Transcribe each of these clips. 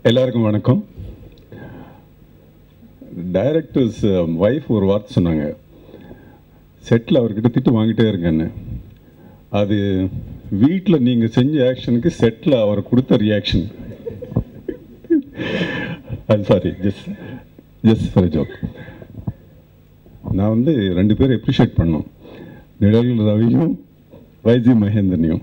எல்லாருக்கும் வணக்கம். Directors wife ஒரு வார்த்தை சொன்னாங்க, செட்டில் அவர்கிட்ட திட்டு வாங்கிட்டே இருக்கேன்னு. அது வீட்டில் நீங்கள் செஞ்ச ஆக்ஷனுக்கு செட்டில் அவர் கொடுத்த ரியாக்ஷன். அது சாரி, ஜஸ்ட் ஃபார் ஜோக். நான் வந்து 2 பேரும் அப்ரிஷியேட் பண்ணோம், நிழல் ரவியும் வைஜி மகேந்திரனையும்.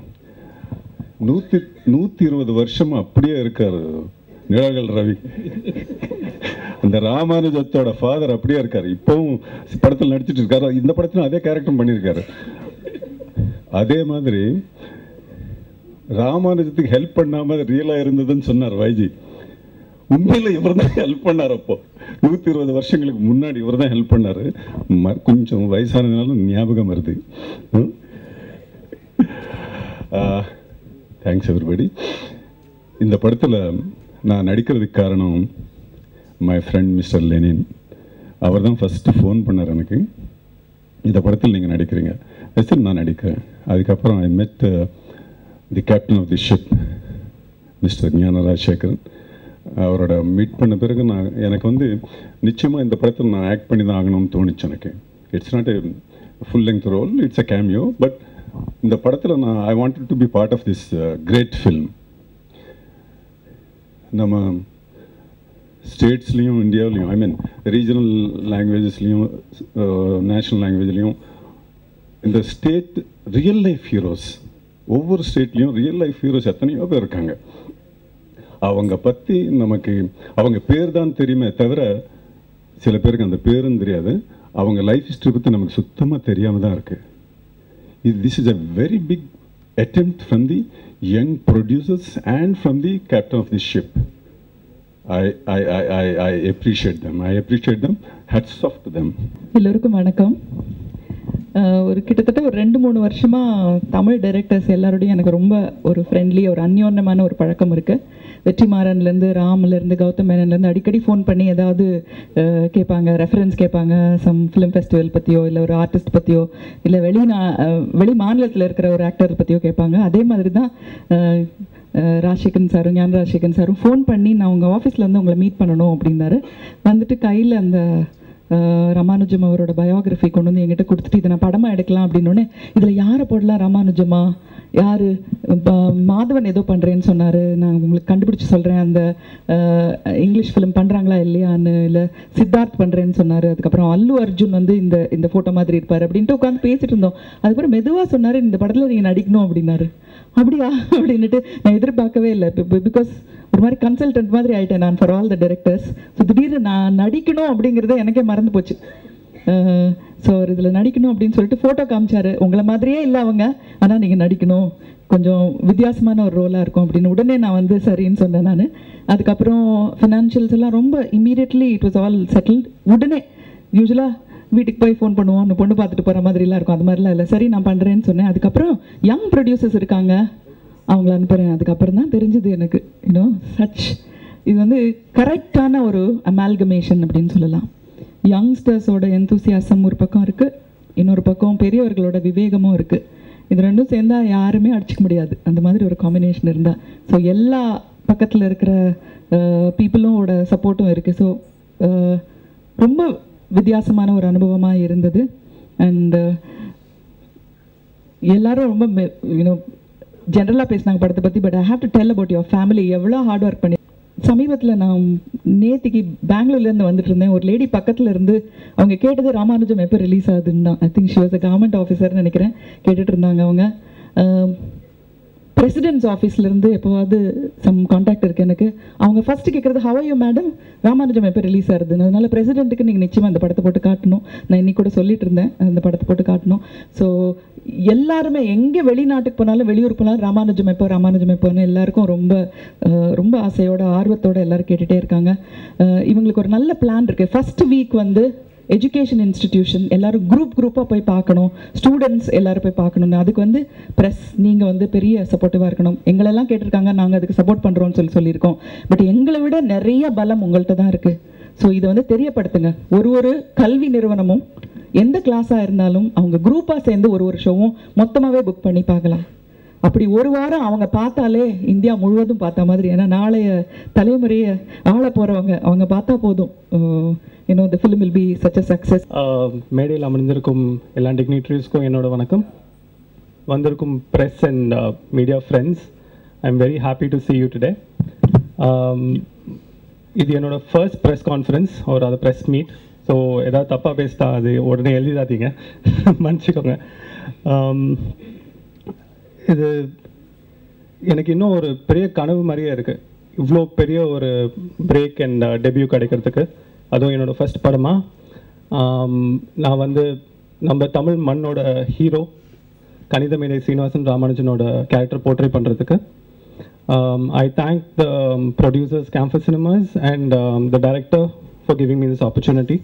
120 வருஷமா அப்படியே இருக்காரு நிழல் ரவி. அந்த ராமானுஜத்தோட ஃபாதர் அப்படியே இருக்காரு, இப்பவும் படத்தில் நடிச்சிட்டு இருக்காரு. இந்த படத்திலும் அதே கேரக்டர் பண்ணியிருக்காரு. அதே மாதிரி ராமானுஜத்துக்கு ஹெல்ப் பண்ணாம ரியலா இருந்ததுன்னு சொன்னார் வைஜி. உண்மையில இவர் தான் ஹெல்ப் பண்ணார். அப்போ 120 வருஷங்களுக்கு முன்னாடி இவர் தான் ஹெல்ப் பண்ணாரு. கொஞ்சம் வயசானதுனால ஞாபகம் வருது. Thanks everybody. இந்த படத்தில் நான் நடிக்கிறதுக்கு காரணம் மை ஃப்ரெண்ட் மிஸ்டர் லெனின். அவர் தான் ஃபஸ்ட்டு ஃபோன் பண்ணார் எனக்கு, இந்த படத்தில் நீங்கள் நடிக்கிறீங்க. சரி நான் நடிக்கிறேன். அதுக்கப்புறம் I met the captain of the ship mister Gnana Rajasekaran. அவரோட மீட் பண்ண பிறகு எனக்கு வந்து நிச்சயமாக இந்த படத்தில் நான் ஆக்ட் பண்ணி தான் ஆகணும்னு தோணுச்சு எனக்கு. It's not a full length role, it's a cameo. But இந்த படத்தில் I wanted to be part of this great film. நம்ம ஸ்டேட்ஸ்லேயும் இந்தியாவிலையும், ஐ மீன் ரீஜனல் லாங்குவேஜஸ்லேயும் நேஷ்னல் லாங்குவேஜ்லேயும் இந்த ஸ்டேட் ரியல் லைஃப் ஹீரோஸ், ஒவ்வொரு ஸ்டேட்லேயும் ரியல் லைஃப் ஹீரோஸ் எத்தனையோ பேர் இருக்காங்க. அவங்க பற்றி நமக்கு அவங்க பேர் தான் தெரியுமே தவிர சில பேருக்கு அந்த பேரும் தெரியாது. அவங்க லைஃப் ஹிஸ்ட்ரி பற்றி நமக்கு சுத்தமாக தெரியாமல் தான் இருக்குது. This is a very big attempt from the young producers and from the captain of the ship. I appreciate them. I appreciate them. Hats off to them. எல்லோருக்கும் வணக்கம். கிட்டத்தட்ட ஒரு 2-3 வருஷமாக தமிழ் டைரக்டர்ஸ் எல்லாரோடையும் எனக்கு ரொம்ப ஒரு ஃப்ரெண்ட்லி, ஒரு அந்யோன்யமான ஒரு பழக்கம் இருக்குது. வெற்றிமாறன்லேருந்து, ராம்லேருந்து, கௌதம் மேனன்லேருந்து அடிக்கடி ஃபோன் பண்ணி ஏதாவது கேட்பாங்க, ரெஃபரன்ஸ் கேட்பாங்க. சம் ஃபிலிம் ஃபெஸ்டிவல் பற்றியோ, இல்லை ஒரு ஆர்டிஸ்ட் பற்றியோ, இல்லை வெளி மாநிலத்தில் இருக்கிற ஒரு ஆக்டர் பற்றியோ கேட்பாங்க. அதே மாதிரி தான் ராஜசேகரன் சாரும் ஞான ராஜசேகரன் சாரும் ஃபோன் பண்ணி நான் உங்கள் ஆஃபீஸில் வந்து உங்களை மீட் பண்ணணும் அப்படின்னாரு. வந்துட்டு கையில் அந்த ராமானுஜம் அவரோட பயோகிராஃபி கொண்டு வந்து என்கிட்ட கொடுத்துட்டு இதை நான் படமாக எடுக்கலாம் அப்படின்னோடனே, இதில் யாரை போடலாம், ராமானுஜமா யார், மாதவன் ஏதோ பண்ணுறேன்னு சொன்னார், நான் உங்களுக்கு கண்டுபிடிச்சி சொல்கிறேன், அந்த இங்கிலீஷ் ஃபிலிம் பண்ணுறாங்களா இல்லையான்னு, இல்லை சித்தார்த் பண்ணுறேன்னு சொன்னார். அதுக்கப்புறம் அல்லு அர்ஜுன் வந்து இந்த ஃபோட்டோ மாதிரி இருப்பார் அப்படின்ட்டு உட்காந்து பேசிகிட்டு இருந்தோம். அதுக்கப்புறம் மெதுவாக சொன்னார், இந்த படத்தில் நீங்கள் நடிக்கணும் அப்படின்னாரு. அப்படியா அப்படின்ட்டு நான் எதிர்பார்க்கவே இல்லை. பிகாஸ் ஒரு மாதிரி கன்சல்டன்ட் மாதிரி ஆகிட்டேன் நான் for all the directors. So திடீர்னு நான் நடிக்கணும் அப்படிங்கிறத எனக்கே மறந்து போச்சு. ஸோ இதில் நடிக்கணும் அப்படின்னு சொல்லிட்டு ஃபோட்டோ காமிச்சாரு. உங்களை மாதிரியே இல்லை அவங்க, ஆனால் நீங்கள் நடிக்கணும், கொஞ்சம் வித்தியாசமான ஒரு ரோலாக இருக்கும் அப்படின்னு உடனே நான் வந்து சரின்னு சொன்னேன் நான். அதுக்கப்புறம் ஃபினான்ஷியல்ஸ் எல்லாம் ரொம்ப immediately it was all settled. உடனே யூஸ்வலாக வீட்டுக்கு போய் ஃபோன் பண்ணுவோம், அந்த பொண்ணு பார்த்துட்டு போகிற மாதிரிலாம் இருக்கும், அது மாதிரிலாம் இல்லை. சரி நான் பண்ணுறேன்னு சொன்னேன். அதுக்கப்புறம் யங் ப்ரொடியூசர்ஸ் இருக்காங்க, அவங்கள அனுப்புகிறேன். அதுக்கப்புறம் தான் தெரிஞ்சுது எனக்கு, இது வந்து கரெக்டான ஒரு அமால்கமேஷன் அப்படின்னு சொல்லலாம். யங்ஸ்டர்ஸோட எந்தூசியாசம் ஒரு பக்கம் இருக்குது, இன்னொரு பக்கம் பெரியவர்களோட விவேகமும் இருக்குது. இது ரெண்டும் சேர்ந்தால் யாருமே அடிச்சிக்க முடியாது, அந்த மாதிரி ஒரு காம்பினேஷன் இருந்தால். ஸோ எல்லா பக்கத்தில் இருக்கிற பீப்புளோட சப்போர்ட்டும் இருக்குது. ஸோ ரொம்ப வித்தியாசமான ஒரு அனுபவமாக இருந்தது. அண்ட் எல்லாரும் ரொம்ப ஜென்ரலாக பேசினாங்க படத்தை பற்றி. But I have to tell about your family. எவ்வளோ ஹார்ட் ஒர்க் பண்ணி சமீபத்தில் நான் நேற்றுக்கு பெங்களூர்லேருந்து வந்துட்டு இருந்தேன். ஒரு லேடி பக்கத்தில் இருந்து அவங்க கேட்டது ராமானுஜம் எப்போ ரிலீஸ் ஆகுதுன்னு தான். I think she was a government ஆஃபீஸர்னு நினைக்கிறேன். கேட்டுட்டு இருந்தாங்க அவங்க. பிரசிடென்ட்ஸ் ஆஃபீஸ்லேருந்து எப்போவாது சம் கான்டாக்ட் இருக்குது எனக்கு. அவங்க ஃபஸ்ட்டு கேட்குறது, how are you madam, Ramanujam எப்போ ரிலீஸ் ஆகுதுன்னு. அதனால் பிரசிடென்ட்டுக்கு நீங்கள் நிச்சயமாக அந்த படத்தை போட்டு காட்டணும். நான் இன்னைக்கு கூட சொல்லிட்டு இருந்தேன், அந்த படத்தை போட்டு காட்டணும். ஸோ எல்லாருமே எங்கே வெளிநாட்டுக்கு போனாலும் வெளியூர் போனாலும் ராமானுஜம் எப்போன்னு எல்லாருக்கும் ரொம்ப ரொம்ப ஆசையோட ஆர்வத்தோடு எல்லோரும் கேட்டுகிட்டே இருக்காங்க. இவங்களுக்கு ஒரு நல்ல பிளான் இருக்குது. ஃபஸ்ட் வீக் வந்து எஜுகேஷன் இன்ஸ்டிடியூஷன் எல்லாரும் குரூப்பாக போய் பார்க்கணும், ஸ்டூடெண்ட்ஸ் எல்லோரும் போய் பார்க்கணுன்னு. அதுக்கு வந்து ப்ரெஸ் நீங்கள் வந்து பெரிய சப்போர்ட்டிவாக இருக்கணும். எங்களெல்லாம் கேட்டிருக்காங்க, நாங்கள் அதுக்கு சப்போர்ட் பண்ணுறோன்னு சொல்லியிருக்கோம். பட் எங்களை விட நிறைய பலம் உங்கள்கிட்ட தான் இருக்குது. ஸோ இதை வந்து தெரியப்படுத்துங்க. ஒரு கல்வி நிறுவனமும் எந்த கிளாஸாக இருந்தாலும் அவங்க குரூப்பாக சேர்ந்து ஒரு ஷோவும் மொத்தமாகவே புக் பண்ணி பார்க்கலாம். அப்படி ஒரு வாரம் அவங்க பார்த்தாலே இந்தியா முழுவதும் பார்த்த மாதிரி. ஏன்னா நாளைய தலைமுறையை ஆள போகிறவங்க அவங்க பார்த்தா போதும். the film will be such a success. மேடையில் அமர்ந்திருக்கும் எல்லா டிக்னிட்டரிஸ்க்கும் என்னோட வணக்கம். வந்திருக்கும் press and media friends, I'm very happy to see you today. இது என்னோட ஃபர்ஸ்ட் ப்ரெஸ் கான்ஃபரன்ஸ் ஒரு அது ப்ரெஸ் மீட். ஸோ ஏதாவது தப்பாக பேசிட்டா அது உடனே எழுதிடாதீங்க, மன்னிச்சிக்கோங்க. இது எனக்கு இன்னும் ஒரு பெரிய கனவு மாதிரியே இருக்குது, இவ்வளோ பெரிய ஒரு பிரேக் அண்ட் டெபியூ கிடைக்கிறதுக்கு. அதுவும் என்னோடய ஃபர்ஸ்ட் படமாக நான் வந்து நம்ம தமிழ் மண்ணோட ஹீரோ கணிதமேதை சீனிவாசன் ராமானுஜனோட கேரக்டர் போர்ட்ரே பண்ணுறதுக்கு I thank the producers, Campus Cinemas, and the director for giving me this opportunity.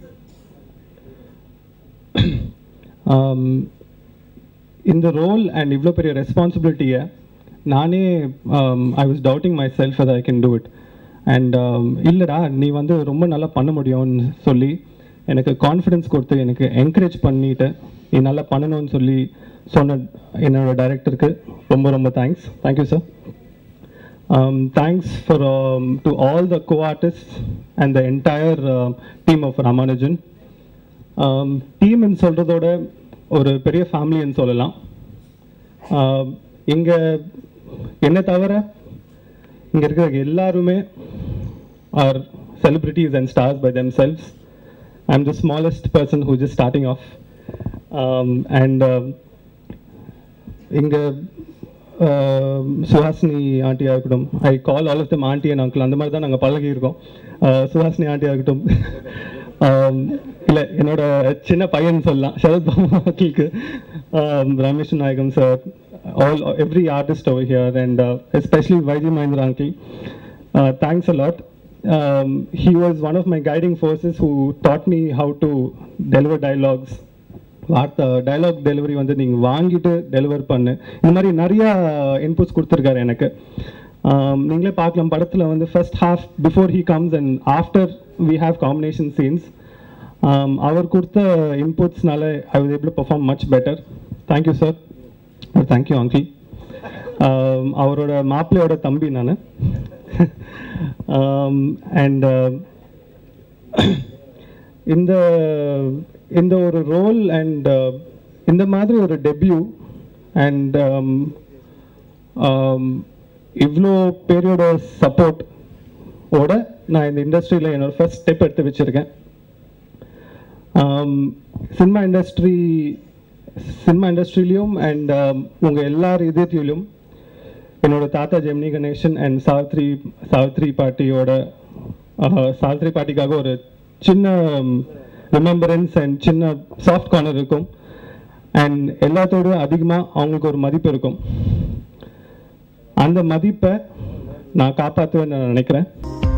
In the role and ivlo periya responsibility naane I was doubting myself whether I can do it, and illada nee vandu romba nalla panna mudiyum solli எனக்கு confidence கொடுத்து எனக்கு encourage பண்ணிட்டு நீ நல்லா பண்ணணும்னு சொல்லி சொன்ன என்னோட டைரக்டருக்கு ரொம்ப ரொம்ப thank you sir. Thanks to all the co-artists and the entire team of Ramanujan. Team in சொல்றதோட ஒரு பெரிய ஃபேமிலின்னு சொல்லலாம். இங்கே என்ன தவிர இங்கே இருக்கிற எல்லாருமே are celebrities and stars by themselves. I'm the smallest person who's just starting off. And இங்கே சுஹாசினி ஆண்டியாக இருக்கட்டும், I call all of them aunty and uncle, அந்த மாதிரி தான் நாங்கள் பழகியிருக்கோம். சுஹாசினி ஆண்டியாக இருக்கட்டும், இல்லை என்னோட சின்ன பையன் சொல்லலாம் சரத்பாபு அங்கிளுக்கு, Ramesh Nayagam sir, every artist over here, and especially YG Mahendra uncle. Thanks a lot. He was one of my guiding forces who taught me how to deliver dialogues. வார்த்தை டைலாக் டெலிவரி வந்து நீங்கள் வாங்கிட்டு டெலிவர் பண்ணு, இந்த மாதிரி நிறையா இன்புட்ஸ் கொடுத்துருக்காரு எனக்கு. நீங்களே பார்க்கலாம் படத்தில் வந்து first half before he comes and after we have combination scenes. அவர் கொடுத்த இன்புட்ஸ்னால I was able to perform much better. Thank you sir, thank you uncle. அவரோட மாப்பிள்ளையோட தம்பி நான். அண்ட் இந்த ஒரு ரோல் அண்ட் இந்த மாதிரி ஒரு டெபியூ அண்ட் இவ்வளோ பேரோட சப்போர்ட் ஓட நான் இந்த இண்டஸ்ட்ரியில் என்னோட ஃபர்ஸ்ட் ஸ்டெப் எடுத்து வச்சுருக்கேன். சினிமா இண்டஸ்ட்ரியிலையும் அண்ட் உங்கள் எல்லார் இதயத்திலும் என்னோட தாத்தா ஜெமினி கணேசன் அண்ட் சாவித்ரி பாட்டிக்காக ஒரு சின்ன ரிமெம்பரன்ஸ் அண்ட் சின்ன சாஃப்ட் கார்னர் இருக்கும். அண்ட் எல்லாத்தோட அதிகமாக அவங்களுக்கு ஒரு மதிப்பு இருக்கும். அந்த மதிப்பை நான் காப்பாற்றுவேன்னு நான் நினைக்கிறேன்.